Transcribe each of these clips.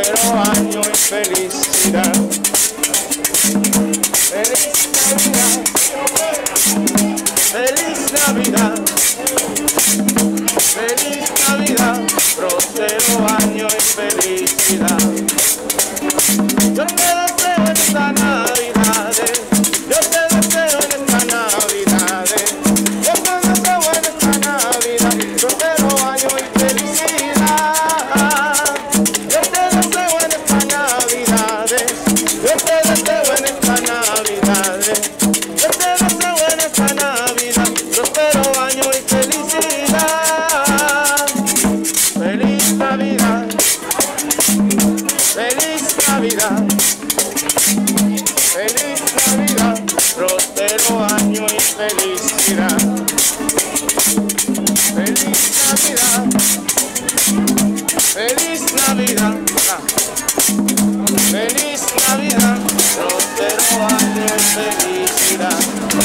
próspero año y felicidad. Feliz Navidad, feliz Navidad, feliz Navidad, próspero año y felicidad. Yo te deseo en esta Navidad, yo te deseo en esta Navidad, yo te deseo en esta Navidad, próspero año y felicidad. Yo te deseo en esta Navidad, yo te deseo en esta Navidad, yo te deseo en esta Navidad, próspero año y felicidad. Feliz Navidad, feliz Navidad, feliz Navidad, próspero año y felicidad. Feliz Navidad, feliz Navidad, feliz Navidad, próspero año y felicidad.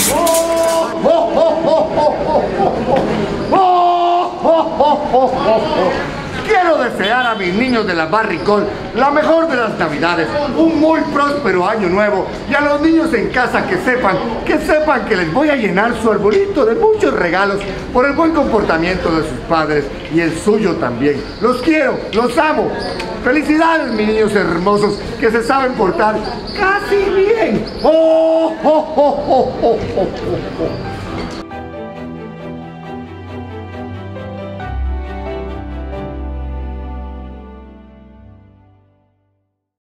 Quiero desear a mis niños de la Barrick la mejor de las Navidades, un muy próspero año nuevo, y a los niños en casa que sepan que les voy a llenar su arbolito de muchos regalos por el buen comportamiento de sus padres y el suyo también. Los quiero, los amo. Felicidades, mis niños hermosos que se saben portar casi bien. ¡Oh, oh, oh, oh, oh, oh, oh!